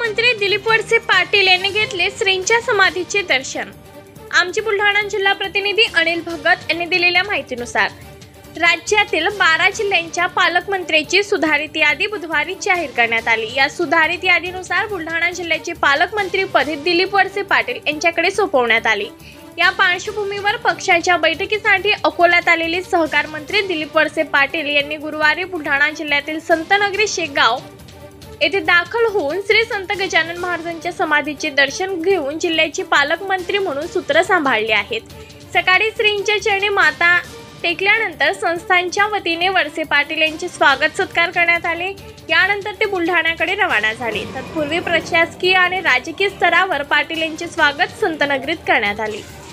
पालकमंत्री दिलीप वळसे पाटील यांनी घेतले श्रींच्या समाधीचे दर्शन। आमचे बुलढाणा जिल्हा प्रतिनिधी अनिल भगत यांनी दिलेल्या माहितीनुसार राज्यातील 12 जिल्ह्यांच्या पालकमंत्र्यांची सुधारित यादी बुधवारी जाहीर करण्यात आली। या सुधारित यादीनुसार बुलढाणा जिल्ह्याचे पालकमंत्री पद दिलीप वळसे पाटील यांच्याकडे सोपवण्यात आले। या पार्श्वभूमीवर पक्षाच्या बैठकीसाठी अकोल्यात आलेले सहकार मंत्री दिलीप वळसे पाटील यांनी गुरुवारी बुलढाणा जिल्ह्यातील संतनगरी शेगाव येथे दाखल होऊन श्री संत गजानन महाराजांच्या समाधीचे दर्शन घेऊन जिल्ह्याचे पालकमंत्री म्हणून सूत्र सांभाळले आहेत। सकाळी श्रींच्या चरणी माथा टेकल्यानंतर संस्थांच्या वतीने वळसे पाटील यांचे स्वागत सत्कार करण्यात आले। यानंतर ते बुलढाण्याकडे रवाना झाले। तत्पूर्वी प्रशासकीय आणि राजकीय स्तरावर पाटील यांचे स्वागत संतनगरीत करण्यात आले।